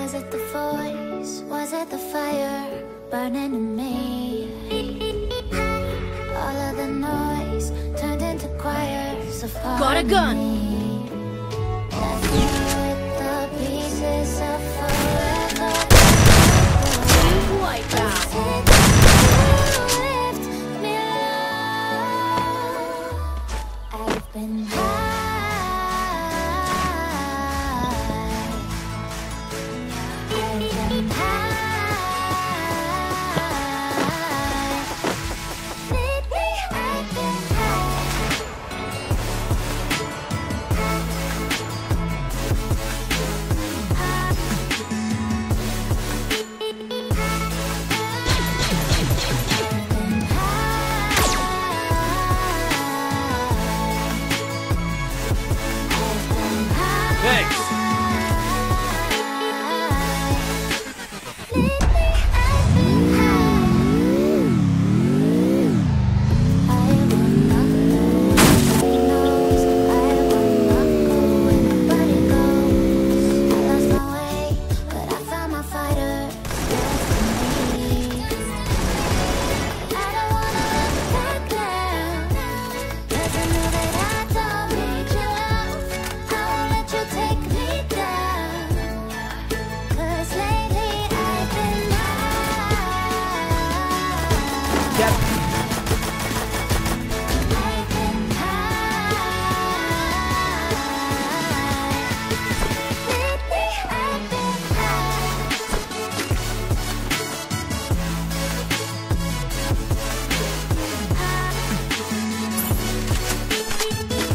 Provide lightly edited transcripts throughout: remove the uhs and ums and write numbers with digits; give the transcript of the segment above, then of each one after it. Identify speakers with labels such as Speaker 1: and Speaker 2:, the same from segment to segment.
Speaker 1: Was it the voice? Was it the fire burning in me? All of the noise turned into choirs of
Speaker 2: Got a gun.
Speaker 1: Left me with the pieces of forever.
Speaker 2: Wipe out.
Speaker 1: Lift me low. I've been
Speaker 3: Thanks.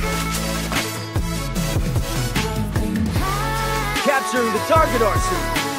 Speaker 3: Capturing the target, Arson.